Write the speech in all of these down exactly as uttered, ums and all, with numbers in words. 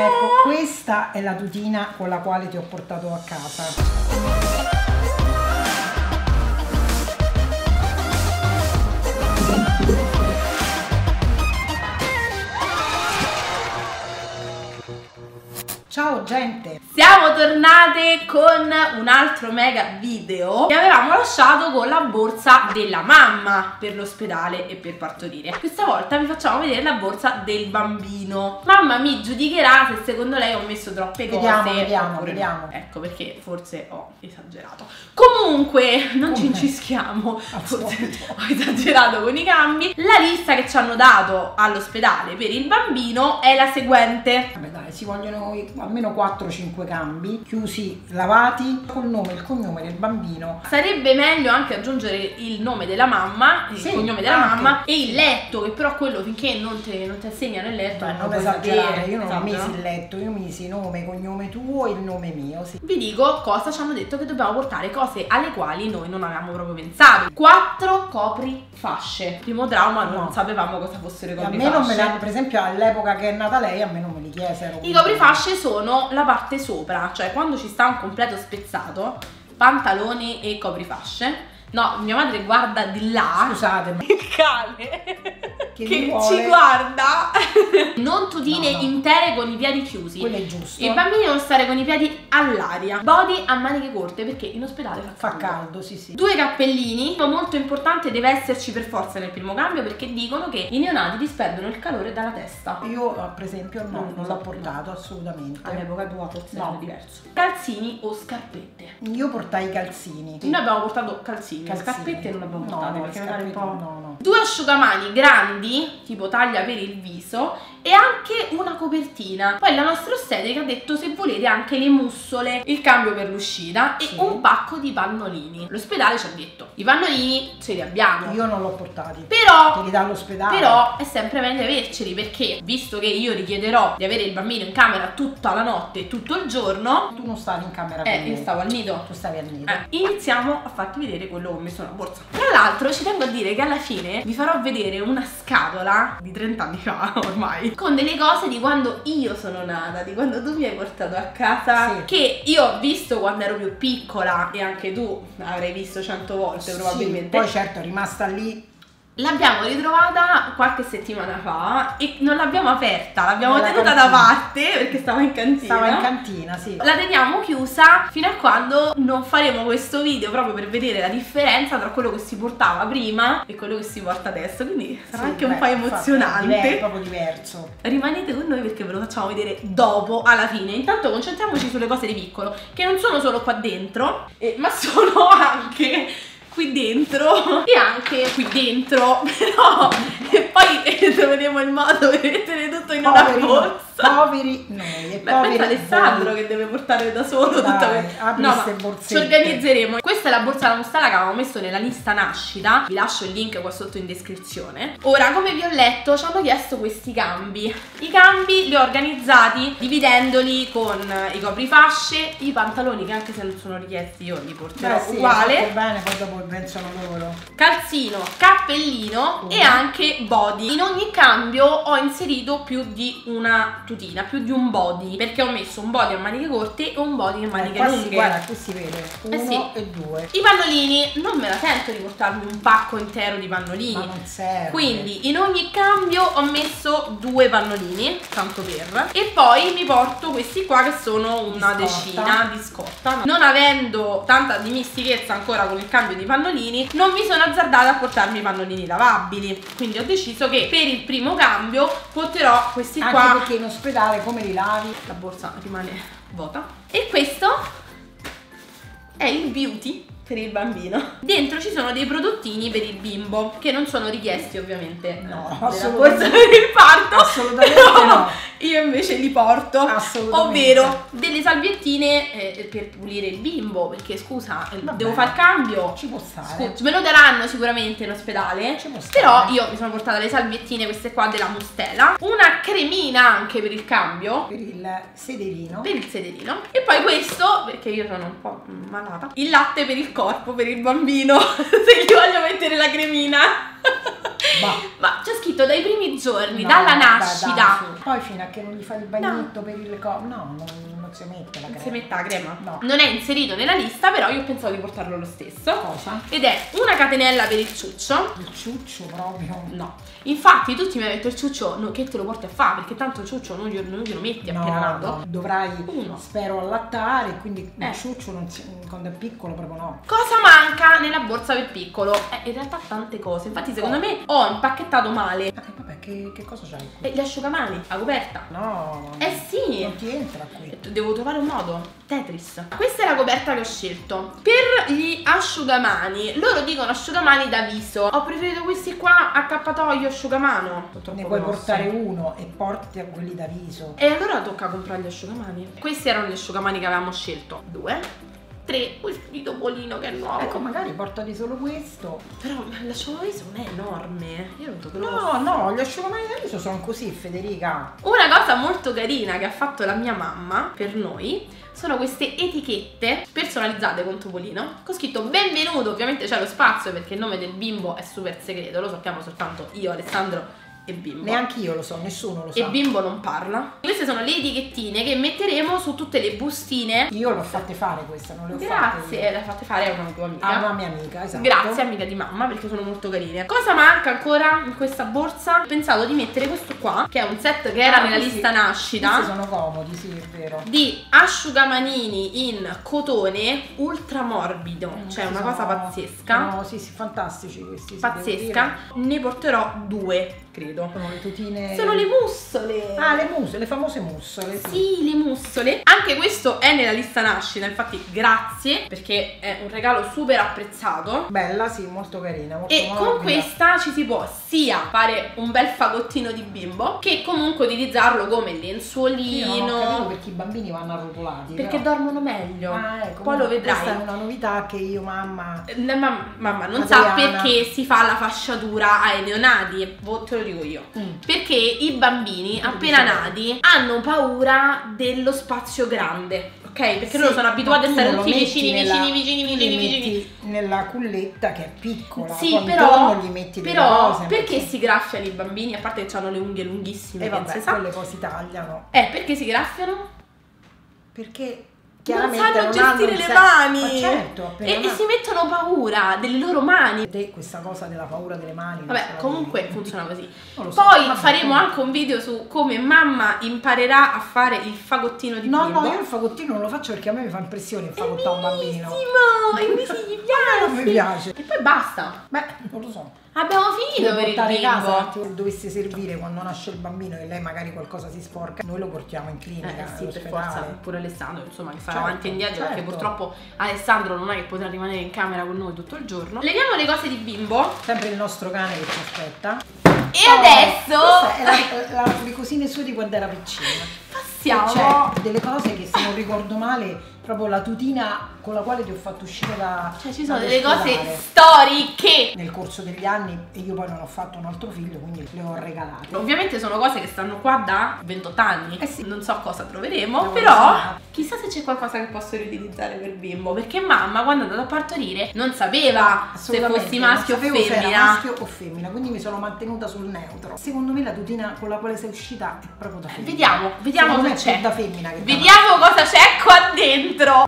Ecco, questa è la tutina con la quale ti ho portato a casa. Ciao gente! Siamo tornate con un altro mega video che avevamo lasciato con la borsa della mamma per l'ospedale e per partorire. Questa volta vi facciamo vedere la borsa del bambino. Mamma mi giudicherà se secondo lei ho messo troppe cose. Vediamo, vediamo, vediamo. Ecco, perché forse ho esagerato. Comunque, non Come? ci incischiamo, forse ho esagerato con i cambi. La lista che ci hanno dato all'ospedale per il bambino è la seguente. Vabbè dai, si vogliono almeno quattro cinque cambi, chiusi, lavati, col nome e il cognome del bambino. Sarebbe meglio anche aggiungere il nome della mamma, il sì, cognome della anche. mamma e il letto, che però quello finché non ti non assegnano il letto. Beh, non puoi esagerare, sapere. io non Esatto, ho misi no? il letto, io misi nome, cognome tuo e il nome mio, sì. Vi dico cosa ci hanno detto che dobbiamo portare, cose alle quali noi non avevamo proprio pensato. Quattro coprifasce. Primo trauma, non No. sapevamo cosa fossero i A me coprifasce. non me l'hanno, per esempio all'epoca che è nata lei, a me non me li chiesero. I coprifasce sono la parte sopra, cioè quando ci sta un completo spezzato, pantaloni e coprifasce. No, mia madre guarda di là. Scusate, ma Il cane che, che mi vuole? ci guarda. Non tutine No, no. intere con i piedi chiusi. Quello è giusto. I bambini devono stare con i piedi all'aria. Body a maniche corte perché in ospedale fa Fa caldo. caldo, sì sì. Due cappellini. Molto importante, deve esserci per forza nel primo cambio perché dicono che i neonati disperdono il calore dalla testa. Io per esempio no, Non non so, l'ho portato assolutamente. All'epoca tua forse No. era diverso. Calzini o scarpette. Io portai i calzini. Noi abbiamo portato calzini, Calzini. scarpette non abbiamo No, portate no, perché le magari un po'. scarpette no, no. Due asciugamani grandi, tipo taglia per il viso, e anche una copertina. Poi la nostra ostetrica ha detto se volete anche le mussole, il cambio per l'uscita e Sì. un pacco di pannolini. L'ospedale ci ha detto i pannolini ce li abbiamo. Io non l'ho portati. Però Te li dà all'ospedale. Però è sempre meglio averceli perché visto che io richiederò di avere il bambino in camera tutta la notte e tutto il giorno. Tu non stavi in camera Eh, con io me. stavo al nido. Tu stavi al nido. Eh, iniziamo a farti vedere quello che ho messo nella borsa. Tra l'altro ci tengo a dire che alla fine vi farò vedere una scatola di trenta anni fa ormai con delle cose di quando io sono nata, di quando tu mi hai portato a casa, Sì. che io ho visto quando ero più piccola e anche tu avrai visto cento volte Sì, probabilmente. poi certo è rimasta lì. L'abbiamo ritrovata qualche settimana fa e non l'abbiamo aperta, l'abbiamo Nella tenuta cantina. da parte perché stava in cantina. Stava in cantina, sì. La teniamo chiusa fino a quando non faremo questo video proprio per vedere la differenza tra quello che si portava prima e quello che si porta adesso, quindi sarà Sì, anche beh, un po' infatti, emozionante. È proprio diverso. Rimanete con noi perché ve lo facciamo vedere dopo, alla fine. Intanto concentriamoci sulle cose di piccolo, che non sono solo qua dentro, eh, ma sono anche qui dentro e anche qui dentro, però e poi eh, troveremo il modo per mettere tutto in Poveri, una borsa. poveri noi e Beh, poveri pensa Alessandro voi. che deve portare da solo Dai, tutta questa. apri No, ste ma ci borsette. organizzeremo. Questa è la borsa da mustela che avevamo messo nella lista nascita. Vi lascio il link qua sotto in descrizione. Ora, come vi ho letto, ci hanno chiesto questi cambi. I cambi li ho organizzati dividendoli con i coprifasce, i pantaloni che anche se non sono richiesti io li porterò Beh, sì, uguale. hai fatto bene, poi dopo pensano loro. Calzino, cappellino Mm. e anche body. In ogni cambio ho inserito più di una tutina, più di un body, perché ho messo un body a maniche corte e un body a maniche eh, qua lunghe. si, guarda, qui si vede uno Eh sì. e due. I pannolini non me la sento di portarmi un pacco intero di pannolini. Ma non serve. Quindi in ogni cambio ho messo due pannolini, tanto per. E poi mi porto questi qua che sono una Di scorta. decina di scorta. Non avendo tanta dimistichezza ancora con il cambio di pannolini, non mi sono azzardata a portarmi i pannolini lavabili. Quindi ho deciso che per il primo cambio porterò questi Anche qua. perché in ospedale come li lavi? La borsa rimane vuota. E questo è il beauty per il bambino. Dentro ci sono dei prodottini per il bimbo che non sono richiesti ovviamente No, nella assolutamente. borsa per il parto. Assolutamente però no. Io invece li porto. Assolutamente. Ovvero delle salviettine eh, per pulire il bimbo, perché scusa, eh, Vabbè, devo fare il cambio. Ci può stare. Scusa, me lo daranno sicuramente in ospedale. Ci può stare. Però io mi sono portata le salviettine, queste qua della Mustela, una cremina anche per il cambio, Per il sederino. per il sederino, e poi questo, perché io sono un po' malata, il latte per il corpo, per il bambino se gli voglio mettere la cremina. Ma c'è scritto dai primi giorni, No, dalla vabbè, nascita. dai, su. Poi fino a che non gli fai il bagnetto per il co... No, non, non si mette la Non crema. si mette la crema? No. Non è inserito nella lista, però io pensavo di portarlo lo stesso. Cosa? Ed è una catenella per il ciuccio. Il ciuccio proprio. No. Infatti tutti mi hanno detto il ciuccio no, che te lo porti a fare, perché tanto il ciuccio non glielo, non glielo metti No, appena nato. no, dovrai, Uno. spero, allattare, quindi Eh. il ciuccio non si- quando è piccolo proprio no. Cosa manca nella borsa per piccolo? Eh, in realtà tante cose. Infatti secondo me ho impacchettato male. Eh, vabbè, che, che cosa c'hai qui? E gli asciugamani, la coperta. No, Eh sì. non ti entra qui. Devo trovare un modo. Tetris. Questa è la coperta che ho scelto. Per gli asciugamani, loro dicono asciugamani da viso. Ho preferito questi qua, accappatoio, asciugamano. Sono Ne troppo puoi grossi. portare uno e porti a quelli da viso. E allora tocca comprare gli asciugamani. Questi erano gli asciugamani che avevamo scelto. Due. Tre. Questo di Topolino che è nuovo. Ecco, magari portati solo questo. Però l'asciugaviso non è enorme. Io lo vedo No, no, gli asciugamani da viso sono così, Federica. Una cosa molto carina che ha fatto la mia mamma per noi sono queste etichette personalizzate con Topolino con scritto benvenuto. Ovviamente c'è lo spazio perché il nome del bimbo è super segreto, lo sappiamo soltanto io, Alessandro e Bimbo. Neanche io lo so, nessuno lo sa. E Bimbo non parla. Queste sono le etichettine che metteremo su tutte le bustine. Io l'ho fatte fare queste, non le ho fatte Grazie, io. le ha fatte fare a una tua amica. A una mia amica, esatto. Grazie amica di mamma perché sono molto carine. Cosa manca ancora in questa borsa? Ho pensato di mettere questo qua, che è un set che era Ah, nella questi- lista nascita. Questi sono comodi, sì, è vero. Di asciugamanini in cotone ultra morbido, cioè Questi una sono- cosa pazzesca. No, sì, sì, fantastici questi. sì, devo Pazzesca. dire. Ne porterò due, credo. Sono le tutine. Sono le mussole. Ah, le mussole, le famose mussole. Sì. Sì, le mussole. Anche questo è nella lista nascita, infatti grazie perché è un regalo super apprezzato. Bella, sì, molto carina. Molto E con morbida. questa ci si può sia fare un bel fagottino di bimbo che comunque utilizzarlo come Io non ho lenzuolino. capito perché i bambini vanno arrotolati. Perché però. dormono meglio. Ah, ecco, Poi lo vedrai. Questa è una novità che io, mamma. Eh, Mamma, mamma non sa Adriana. perché si fa la fasciatura ai neonati. Boh, te lo dico io. Mm. Perché i bambini Lo appena dicevo. nati hanno paura dello spazio grande, ok? Perché Sì, loro sono abituati ma a tu stare non lo tutti metti vicini, nella- vicini, vicini, tu li vicini, vicini. metti nella culletta che è piccola. Sì, poi però, intorno gli metti delle però cose, perché metti- si graffiano i bambini? A parte che hanno le unghie lunghissime, E che non vabbè, si sa. quelle poi si tagliano. Eh, perché si graffiano? Perché Non chiaramente sanno non gestire hanno il le se- mani. Ma certo, appena E, e nato. si mettono paura delle loro mani. Te questa cosa della paura delle mani. non se Vabbè, la comunque devi- funziona così. Non lo so, Poi vabbè, faremo comunque. anche un video su come mamma imparerà a fare il fagottino di No, bimbo. no, io il fagottino non lo faccio perché a me mi fa impressione fagottare un bambino. Bellissimo! E lui si gli piace. Non mi piace. E poi basta. Beh, non lo so. Abbiamo finito Devo per il portare a casa, bimbo. se dovesse servire quando nasce il bambino e lei magari qualcosa si sporca, noi lo portiamo in clinica, Eh sì, per all'ospedale. forza, pure Alessandro, insomma, che farà Certo, avanti e indietro, perché certo. purtroppo Alessandro non è che potrà rimanere in camera con noi tutto il giorno. Leviamo le cose di bimbo. Sempre il nostro cane che ci aspetta. E Oh, adesso questa è la, la- le cosine sue di quando era piccina. passiamo. C'è delle cose che, se non ricordo male, proprio la tutina con la quale ti ho fatto uscire da Cioè ci sono delle dall'ospedale. cose storiche. Nel corso degli anni, e io poi non ho fatto un altro figlio, quindi le ho regalate. Ovviamente sono cose che stanno qua da ventotto anni. Eh sì. Non so cosa troveremo, No, però non so. chissà se c'è qualcosa che posso riutilizzare per bimbo. Perché mamma, quando è andata a partorire, non sapeva se Assolutamente, fossi maschio o non sapevo se era femmina. maschio o femmina, quindi mi sono mantenuta sul neutro. Secondo me la tutina con la quale sei uscita è proprio da femmina. Vediamo, vediamo Secondo me cosa è c'è. più da femmina che da Vediamo cosa c'è qua dentro.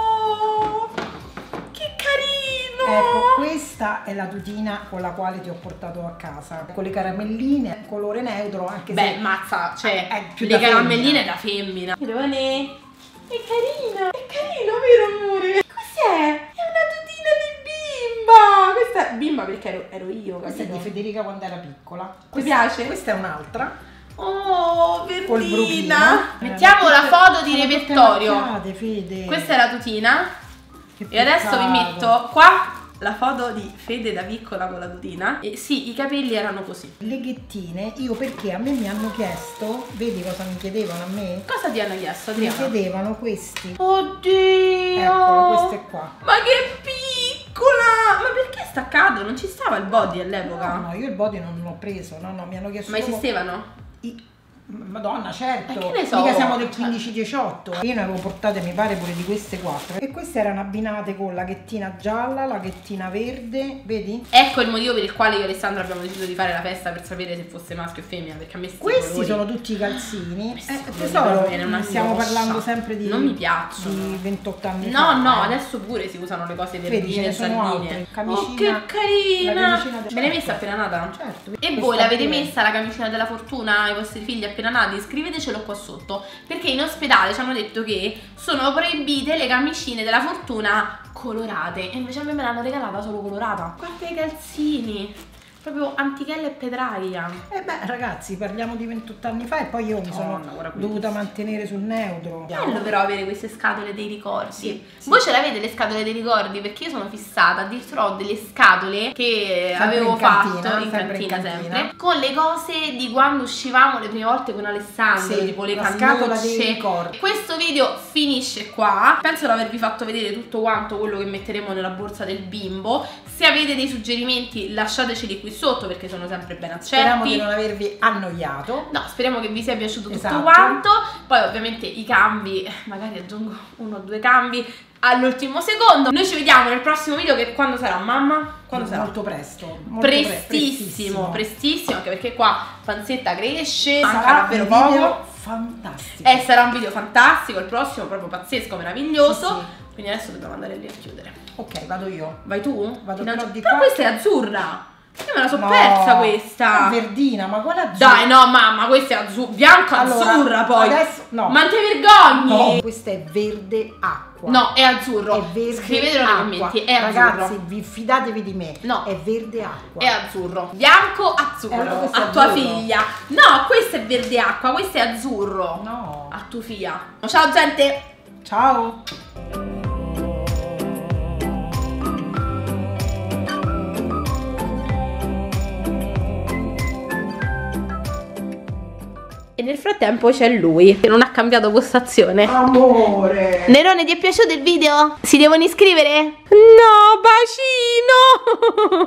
Oh, che carino! Ecco, questa è la tutina con la quale ti ho portato a casa, con le caramelline, colore neutro, anche Beh, se mazza, cioè, è più le da caramelline femmina. da femmina. Irone, è carina, è carino, vero amore? Cos'è? È una tutina di bimba. Questa è bimba perché ero, ero io, questa è capito? di Federica quando era piccola. Ti Questa- piace? Questa è un'altra. Oh, Col verdina. bruchino. Mettiamo Eh, la tutte- foto di sono tutte repertorio. macchiate, Fede. Questa è la tutina. Che E adesso vi peccato. metto qua la foto di Fede da piccola con la tutina. E sì, i capelli erano così. Le ghettine, io perché a me mi hanno chiesto, vedi cosa mi chiedevano a me? Cosa ti hanno chiesto, Mi Adriana? chiedevano questi. Oddio! Eccolo, queste qua. Ma che piccola! Ma perché è staccato? Non ci stava il body all'epoca? No, no, io il body non l'ho preso, no, no, mi hanno chiesto Ma solo esistevano? i- Madonna, certo, che ne so, mica siamo del cioè... quindici diciotto. Io ne avevo portate, mi pare, pure di queste quattro. E queste erano abbinate con la ghettina gialla, la ghettina verde, vedi? Ecco il motivo per il quale io e Alessandro abbiamo deciso di fare la festa, per sapere se fosse maschio o femmina, perché a me questi colori... sono tutti i calzini. Eh, eh, tesoro, una stiamo angoscia. parlando sempre di non mi piacciono di ventotto anni no fa. no eh. adesso pure si usano le cose Vedi, verdine e ce ne sono salvine. altre. Oh, Camicina, che carina, la camicina del- me l'hai messa appena nata? Certo. E Questa voi l'avete pure. messa la camicina della fortuna ai vostri figli appena nati? Scrivetecelo qua sotto, perché in ospedale ci hanno detto che sono proibite le camicine della fortuna colorate, e invece a me me l'hanno regalata solo colorata. Guarda i calzini, proprio antichella e petraia. Eh beh, ragazzi, parliamo di ventotto anni fa e poi io mi sono Madonna, guarda dovuta mantenere sul neutro. Bello però avere queste scatole dei ricordi. Sì, sì. Voi ce l'avete le scatole dei ricordi? Perché io sono fissata, addirittura ho delle scatole che Sempre avevo in fatto cantina, in sempre cantina, in cantina. sempre con le cose di quando uscivamo le prime volte con Alessandro, Sì, tipo le la scatola dei cannucce. ricordi. Questo video finisce qua. Penso di avervi fatto vedere tutto quanto quello che metteremo nella borsa del bimbo. Se avete dei suggerimenti lasciateceli qui sotto, perché sono sempre ben accetti. Speriamo di non avervi annoiato. No, speriamo che vi sia piaciuto Esatto. tutto quanto. Poi ovviamente i cambi, magari aggiungo uno o due cambi all'ultimo secondo. Noi ci vediamo nel prossimo video, che quando sarà, mamma? Quando sarà? Molto presto. Molto pre- Prestissimo, prestissimo, anche perché qua panzetta cresce, Sarà manca davvero un video poco. fantastico. Eh, sarà un video fantastico, il prossimo proprio pazzesco, meraviglioso. Sì, sì. Quindi adesso dobbiamo andare lì a chiudere. Ok, vado io. Vai tu? Vado Fino a- però di Però qua. questa è azzurra. Io me la sono No, persa questa. è verdina, ma quella azzurra. Dai, no, mamma, questa è azzurra, bianca Allora, azzurra poi. adesso- no. Ma non ti vergogni? No, questa è verde acqua. No, è azzurro. È verde Scrivetelo nei acqua. commenti, è azzurro. Ragazzi, vi fidatevi di me. No. È verde acqua. È azzurro. Bianco azzurro. Eh, allora questo a è tua azzurro. figlia. No, questo è verde acqua, questo è azzurro. No. A tua figlia. Ciao gente. Ciao. E nel frattempo c'è lui, che non ha cambiato postazione. Amore. Nerone, ti è piaciuto il video? Si devono iscrivere? No, bacino!